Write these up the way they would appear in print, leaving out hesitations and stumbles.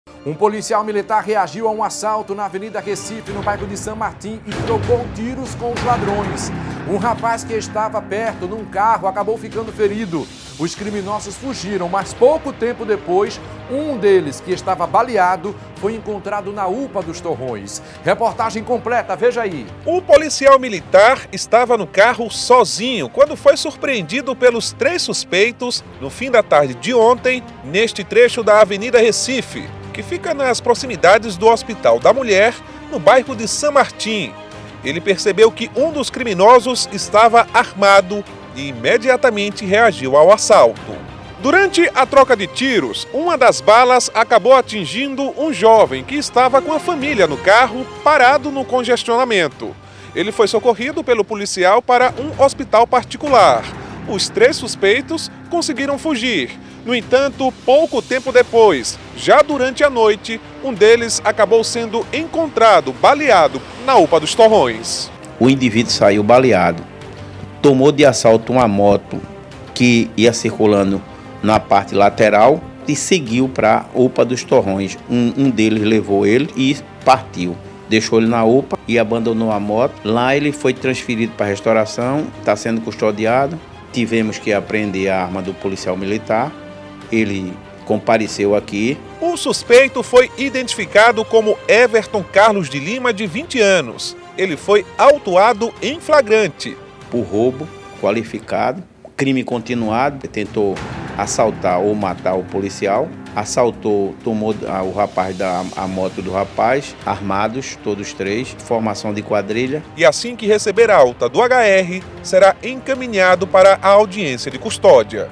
Um policial militar reagiu a um assalto na Avenida Recife, no bairro de São Martim, e trocou tiros com os ladrões. Um rapaz que estava perto num carro acabou ficando ferido. Os criminosos fugiram, mas pouco tempo depois, um deles, que estava baleado, foi encontrado na UPA dos Torrões. Reportagem completa, veja aí. O policial militar estava no carro sozinho quando foi surpreendido pelos 3 suspeitos no fim da tarde de ontem, neste trecho da Avenida Recife, que fica nas proximidades do Hospital da Mulher, no bairro de São Martim. Ele percebeu que um dos criminosos estava armado e imediatamente reagiu ao assalto. Durante a troca de tiros, uma das balas acabou atingindo um jovem que estava com a família no carro, parado no congestionamento. Ele foi socorrido pelo policial para um hospital particular. Os 3 suspeitos conseguiram fugir. No entanto, pouco tempo depois, já durante a noite, um deles acabou sendo encontrado baleado na UPA dos Torrões. O indivíduo saiu baleado, tomou de assalto uma moto que ia circulando na parte lateral e seguiu para a UPA dos Torrões. Um deles levou ele e partiu. Deixou ele na UPA e abandonou a moto. Lá ele foi transferido para a restauração, está sendo custodiado. Tivemos que apreender a arma do policial militar. Ele compareceu aqui. O suspeito foi identificado como Everton Carlos de Lima, de 20 anos. Ele foi autuado em flagrante. Por roubo qualificado, crime continuado, tentou assaltar ou matar o policial, assaltou, tomou o rapaz a moto do rapaz, armados, todos 3, formação de quadrilha. E assim que receber a alta do HR, será encaminhado para a audiência de custódia.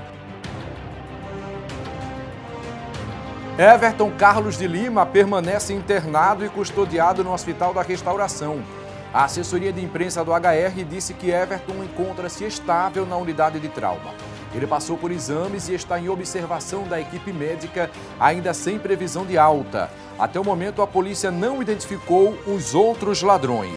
Everton Carlos de Lima permanece internado e custodiado no Hospital da Restauração. A assessoria de imprensa do HR disse que Everton encontra-se estável na unidade de trauma. Ele passou por exames e está em observação da equipe médica, ainda sem previsão de alta. Até o momento, a polícia não identificou os outros ladrões.